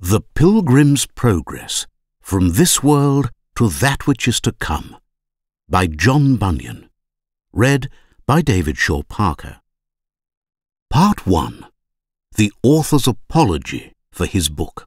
The Pilgrim's Progress, From This World to That Which Is to Come, by John Bunyan. Read by David Shaw Parker. Part 1. The Author's Apology for his book.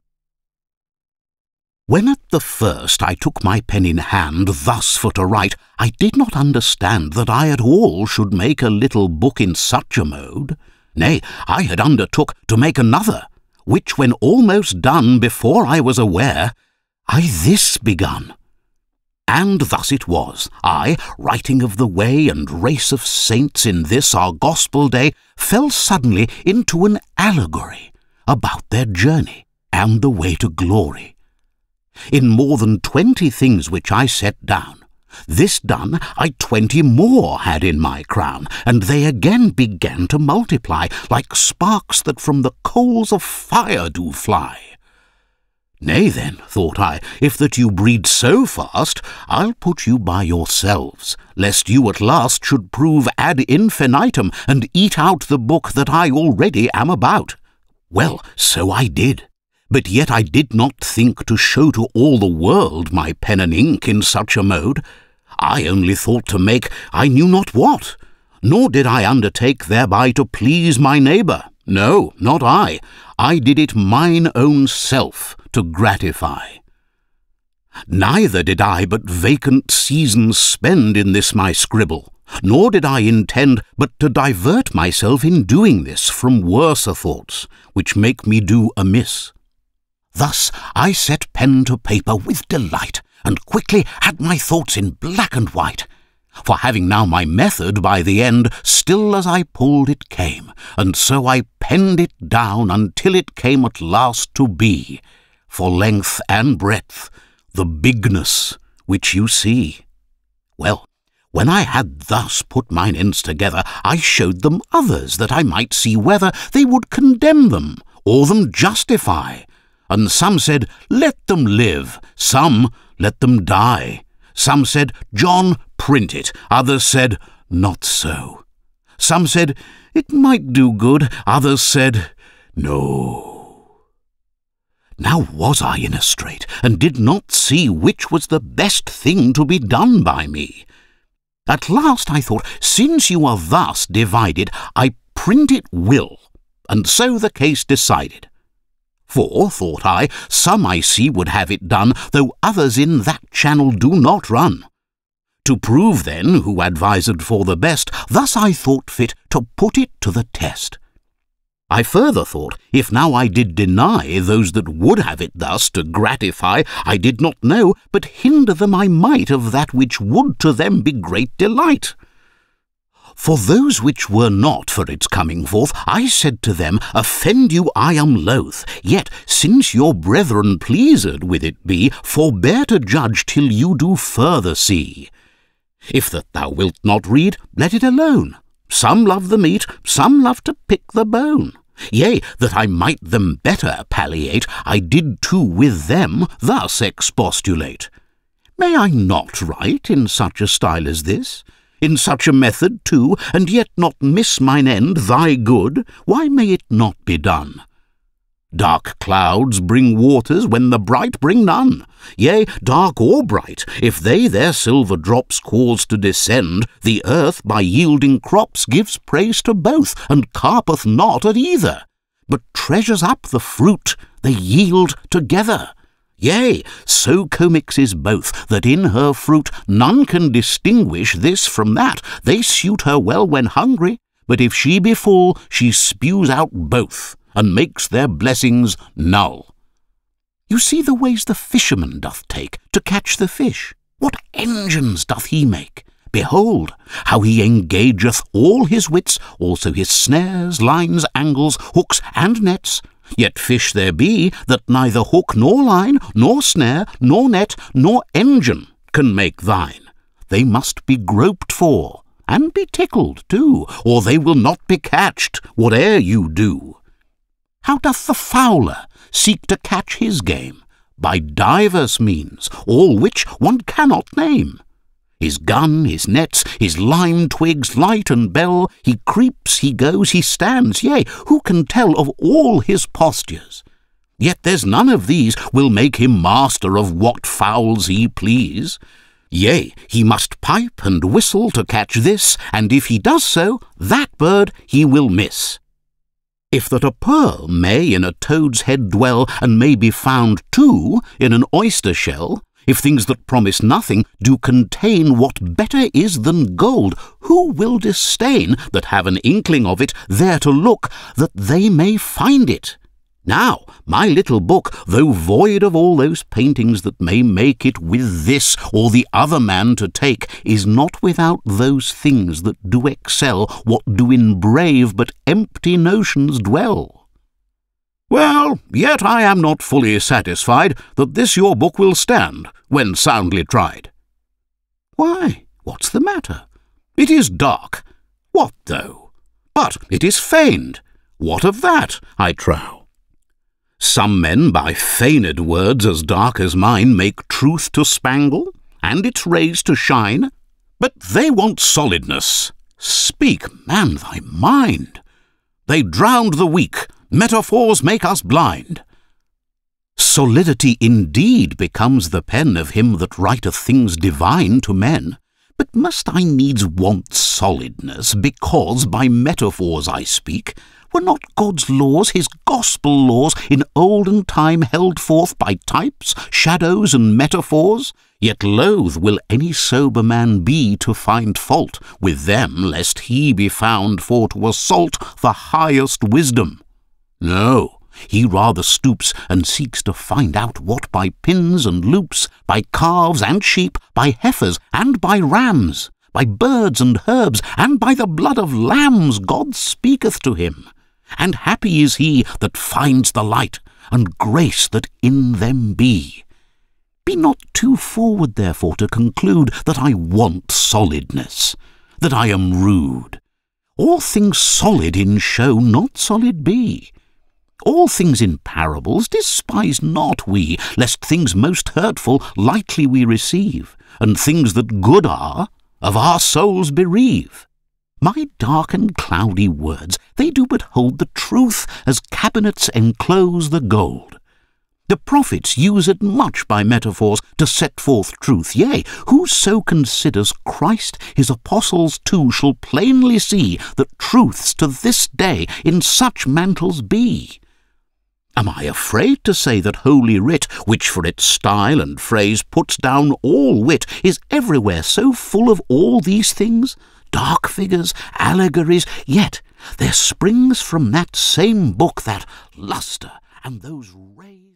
When at the first I took my pen in hand thus for to write, I did not understand that I at all should make a little book in such a mode. Nay, I had undertook to make another, which when almost done before I was aware, I this begun. And thus it was, I, writing of the way and race of saints in this our gospel day, fell suddenly into an allegory about their journey and the way to glory. In more than 20 things which I set down, this done, I 20 more had in my crown, and they again began to multiply, like sparks that from the coals of fire do fly. Nay then, thought I, if that you breed so fast, I'll put you by yourselves, lest you at last should prove ad infinitum, and eat out the book that I already am about. Well, so I did. But yet I did not think to show to all the world my pen and ink in such a mode. I only thought to make I knew not what, nor did I undertake thereby to please my neighbour. No, not I. I did it mine own self to gratify. Neither did I but vacant seasons spend in this my scribble, nor did I intend but to divert myself in doing this from worser thoughts, which make me do amiss. Thus I set pen to paper with delight, and quickly had my thoughts in black and white. For having now my method by the end, still as I pulled it came, and so I penned it down until it came at last to be, for length and breadth, the bigness which you see. Well, when I had thus put mine ends together, I showed them others, that I might see whether they would condemn them, or them justify. And some said, let them live, some, let them die. Some said, John, print it. Others said, not so. Some said, it might do good. Others said, no. Now was I in a strait, and did not see which was the best thing to be done by me. At last I thought, since you are thus divided, I print it will, and so the case decided. For, thought I, some I see would have it done, though others in that channel do not run. To prove then who advised for the best, thus I thought fit to put it to the test. I further thought, if now I did deny those that would have it thus to gratify, I did not know, but hinder them I might of that which would to them be great delight. For those which were not for its coming forth, I said to them, offend you I am loath, yet, since your brethren pleased with it be, forbear to judge till you do further see. If that thou wilt not read, let it alone. Some love the meat, some love to pick the bone. Yea, that I might them better palliate, I did too with them thus expostulate. May I not write in such a style as this? In such a method, too, and yet not miss mine end, thy good? Why may it not be done? Dark clouds bring waters when the bright bring none. Yea, dark or bright, if they their silver drops cause to descend, the earth by yielding crops gives praise to both, and carpeth not at either, but treasures up the fruit they yield together. Yea, so commixes both, that in her fruit none can distinguish this from that. They suit her well when hungry, but if she be full, she spews out both, and makes their blessings null. You see the ways the fisherman doth take to catch the fish. What engines doth he make? Behold, how he engageth all his wits, also his snares, lines, angles, hooks, and nets. Yet fish there be that neither hook nor line, nor snare, nor net, nor engine can make thine. They must be groped for, and be tickled too, or they will not be catched, whate'er you do. How doth the fowler seek to catch his game? By divers means, all which one cannot name. His gun, his nets, his lime twigs, light and bell, he creeps, he goes, he stands, yea, who can tell of all his postures? Yet there's none of these will make him master of what fowls he please. Yea, he must pipe and whistle to catch this, and if he does so, that bird he will miss. If that a pearl may in a toad's head dwell, and may be found too in an oyster shell, if things that promise nothing do contain what better is than gold, who will disdain that have an inkling of it there to look, that they may find it? Now, my little book, though void of all those paintings that may make it with this or the other man to take, is not without those things that do excel what do in brave but empty notions dwell. Well, yet I am not fully satisfied that this your book will stand, when soundly tried. Why, what's the matter? It is dark. What though? But it is feigned. What of that, I trow? Some men by feigned words as dark as mine make truth to spangle, and its rays to shine. But they want solidness. Speak, man, thy mind. They drowned the weak. Metaphors make us blind. Solidity indeed becomes the pen of him that writeth things divine to men. But must I needs want solidness, because by metaphors I speak? Were not God's laws, his gospel laws, in olden time held forth by types, shadows, and metaphors? Yet loath will any sober man be to find fault with them, lest he be found for to assault the highest wisdom. No, he rather stoops and seeks to find out what by pins and loops, by calves and sheep, by heifers and by rams, by birds and herbs, and by the blood of lambs God speaketh to him. And happy is he that finds the light and grace that in them be. Be not too forward, therefore, to conclude that I want solidness, that I am rude. All things solid in show not solid be. All things in parables despise not we, lest things most hurtful lightly we receive, and things that good are, of our souls bereave. My dark and cloudy words, they do but hold the truth, as cabinets enclose the gold. The prophets use it much by metaphors to set forth truth. Yea, whoso considers Christ his apostles too shall plainly see that truths to this day in such mantles be. Am I afraid to say that Holy Writ, which for its style and phrase puts down all wit, is everywhere so full of all these things? Dark figures, allegories, yet there springs from that same book that lustre and those rays.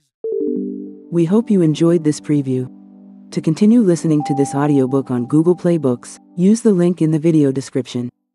We hope you enjoyed this preview. To continue listening to this audiobook on Google Play Books, use the link in the video description.